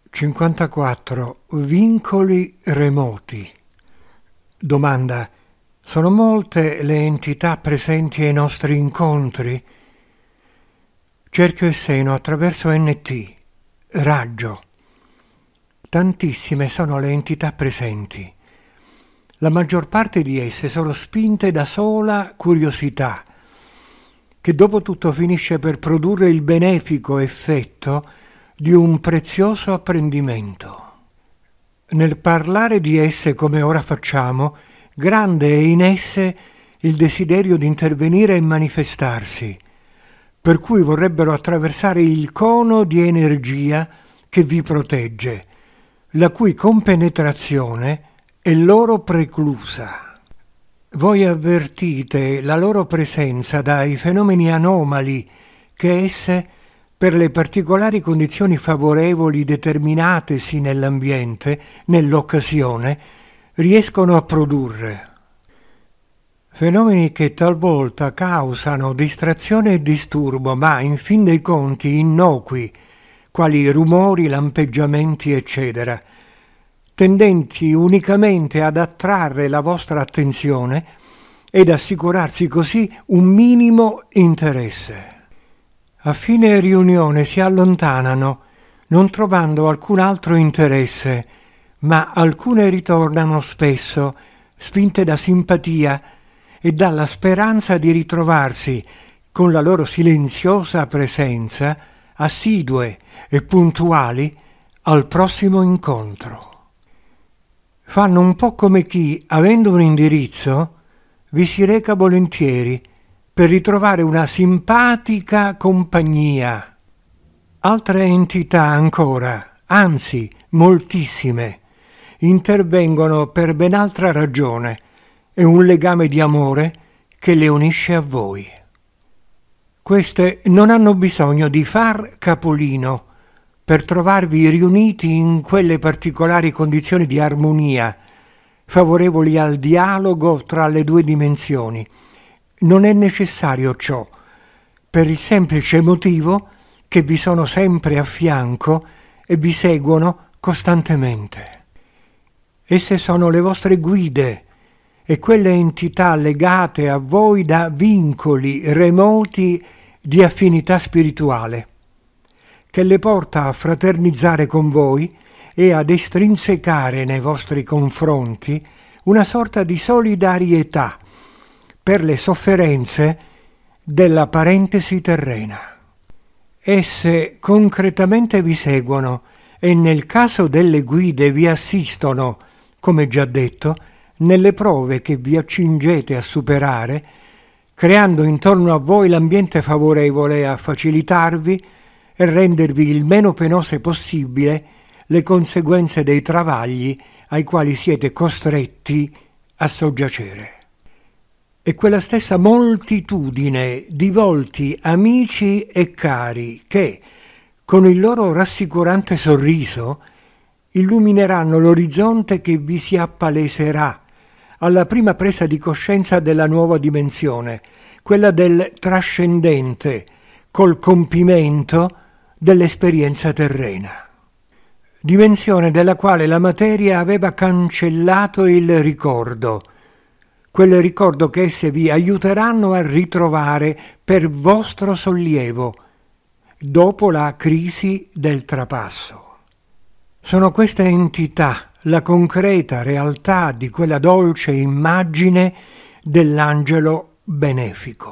54. Vincoli remoti. Domanda: sono molte le entità presenti ai nostri incontri? Cerchio e seno attraverso NT. Raggio. Tantissime sono le entità presenti. La maggior parte di esse sono spinte da sola curiosità, che dopo tutto finisce per produrre il benefico effetto di un prezioso apprendimento. Nel parlare di esse come ora facciamo, grande è in esse il desiderio di intervenire e manifestarsi, per cui vorrebbero attraversare il cono di energia che vi protegge, la cui compenetrazione è loro preclusa. Voi avvertite la loro presenza dai fenomeni anomali che esse, per le particolari condizioni favorevoli determinatesi nell'ambiente, nell'occasione, riescono a produrre. Fenomeni che talvolta causano distrazione e disturbo, ma in fin dei conti innocui, quali rumori, lampeggiamenti, eccetera, tendenti unicamente ad attrarre la vostra attenzione ed assicurarsi così un minimo interesse. A fine riunione si allontanano, non trovando alcun altro interesse, ma alcune ritornano spesso, spinte da simpatia e dalla speranza di ritrovarsi, con la loro silenziosa presenza, assidue e puntuali al prossimo incontro. Fanno un po' come chi, avendo un indirizzo, vi si reca volentieri per ritrovare una simpatica compagnia. Altre entità ancora, anzi moltissime, intervengono per ben altra ragione, è un legame di amore che le unisce a voi. Queste non hanno bisogno di far capolino per trovarvi riuniti in quelle particolari condizioni di armonia, favorevoli al dialogo tra le due dimensioni. Non è necessario ciò, per il semplice motivo che vi sono sempre a fianco e vi seguono costantemente. Esse sono le vostre guide e quelle entità legate a voi da vincoli remoti di affinità spirituale, che le porta a fraternizzare con voi e ad estrinsecare nei vostri confronti una sorta di solidarietà per le sofferenze della parentesi terrena. Esse concretamente vi seguono e nel caso delle guide vi assistono, come già detto, nelle prove che vi accingete a superare, creando intorno a voi l'ambiente favorevole a facilitarvi e rendervi il meno penose possibile le conseguenze dei travagli ai quali siete costretti a soggiacere. E quella stessa moltitudine di volti amici e cari che, con il loro rassicurante sorriso, illumineranno l'orizzonte che vi si appaleserà alla prima presa di coscienza della nuova dimensione, quella del trascendente, col compimento dell'esperienza terrena. Dimensione della quale la materia aveva cancellato il ricordo, quel ricordo che esse vi aiuteranno a ritrovare per vostro sollievo, dopo la crisi del trapasso. Sono queste entità la concreta realtà di quella dolce immagine dell'angelo benefico.